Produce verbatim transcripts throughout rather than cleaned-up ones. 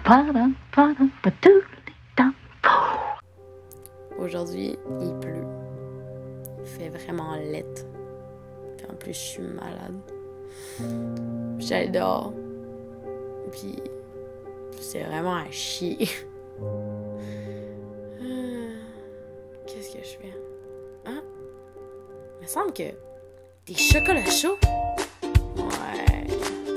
Aujourd'hui, il pleut. Il fait vraiment laid. En plus, je suis malade. J'allais dehors. Puis, c'est vraiment à chier. Qu'est-ce que je fais? Hein? Il me semble que des chocolats chauds. Ouais.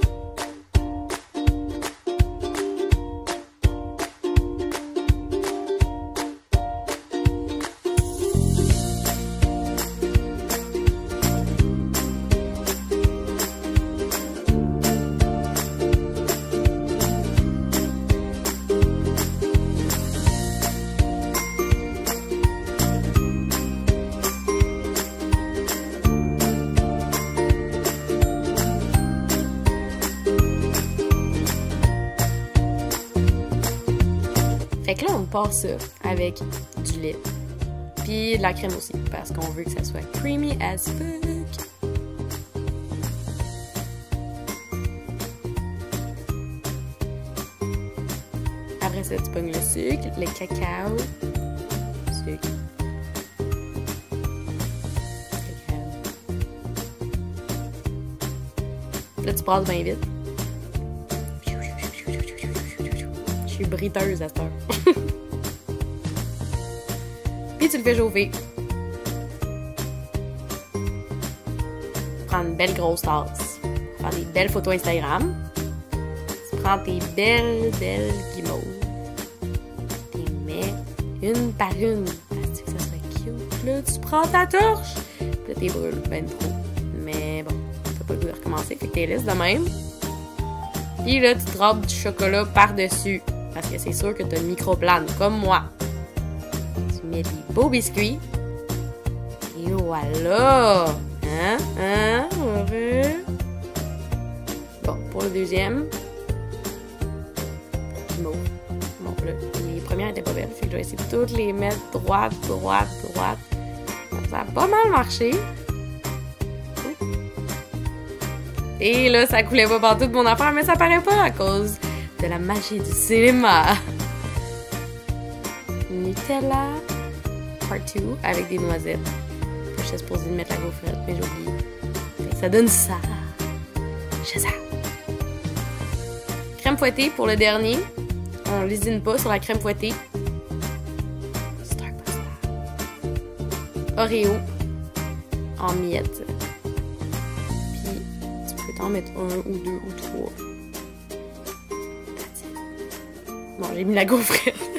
Fait que là, on passe ça avec du lait. Puis de la crème aussi, parce qu'on veut que ça soit creamy as fuck. Après ça, tu pognes le sucre, le cacao, sucre, cacao. Là, tu passes bien vite. Je suis briteuse à cette heure. Puis tu le fais chauffer. Prends une belle grosse tasse. Prends des belles photos Instagram. Tu prends tes belles, belles guimauves. Tu les mets une par une. Parce que ça serait cute. Là, tu prends ta torche. Puis là, t'es brûles ben trop. Mais bon, t'as pas le goût de recommencer. Fait que t'es laisses de même. Puis là, tu drapes du chocolat par-dessus. Parce que c'est sûr que t'as une microplane, comme moi. Tu mets des beaux biscuits. Et voilà! Hein? Hein? Ouais. Bon, pour le deuxième. Bon. Bon, là, les premières étaient pas belles. Fait que je vais essayer de toutes les mettre droite, droite, droite. Ça a pas mal marché. Et là, ça coulait pas partout de mon affaire, mais ça paraît pas à cause de la magie du cinéma. Nutella part deux avec des noisettes. Je suis supposée de mettre la gaufrette, mais j'ai oublié. Fait que ça donne ça. J'ai ça. Crème fouettée pour le dernier. On lésine pas sur la crème fouettée. Starbucks. Oreo en miettes. Puis tu peux t'en mettre un ou deux ou trois. Bon, j'ai mis la gaufrette.